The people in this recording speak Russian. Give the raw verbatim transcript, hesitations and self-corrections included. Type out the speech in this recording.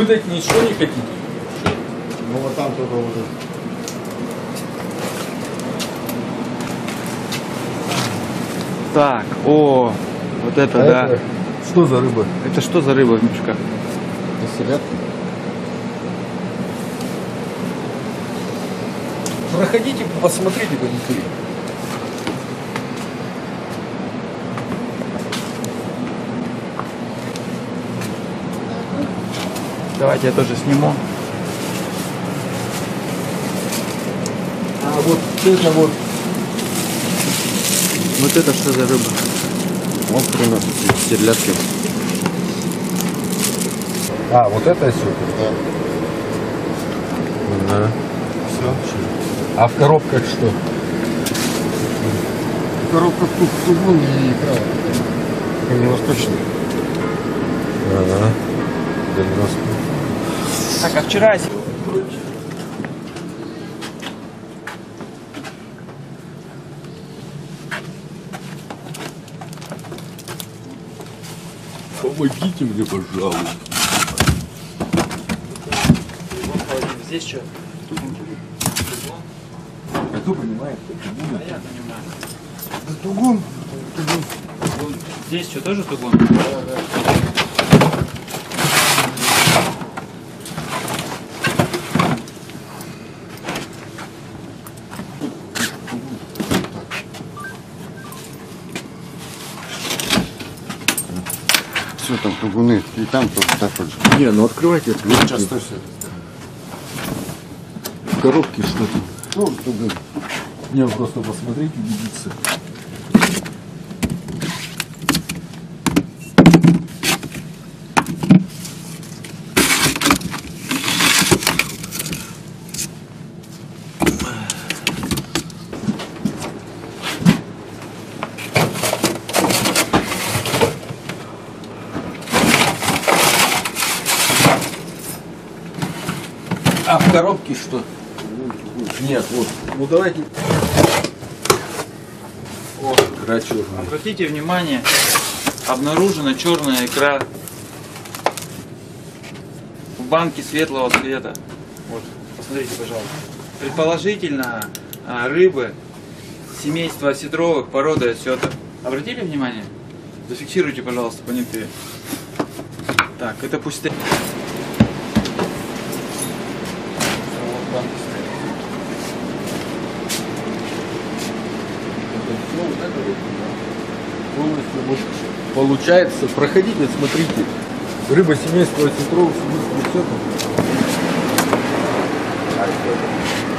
Выдать ничего не хотите? Ну вот там только вот это. Так, о, вот это, А да. это что за рыба? Это что за рыба в мешках? Это селедка. Проходите, посмотрите внутри. Давайте я тоже сниму. А вот это вот. Вот это что за рыба? Вот приносит селедки. А, вот это все? Да. Да. Все. А в коробках что? В коробках тут тугун и икра. Дальневосточный. Ага. Дальневосточный. Так, а вчера... Помогите мне, пожалуйста. Здесь что? А кто понимает? Да я понимаю. Да тугун. Тугун. Здесь что, тоже тугун? Да, да. Все там тугуны. И там тоже так вот же. Не, ну открывайте, открывайте. Сейчас то все. В коробке что там? Ну, тугун. Не, просто посмотреть, убедиться. А в коробке что? Нет, вот. Ну давайте. О, икра черная. Обратите внимание, обнаружена черная икра в банке светлого цвета. Вот, посмотрите, пожалуйста. Предположительно, а, рыбы семейства осетровых, породы осетр. Обратили внимание? Зафиксируйте, пожалуйста, понятые. Так, это пусть... Полностью вот получается. Проходите, смотрите. Рыба семейства осетровых, все там.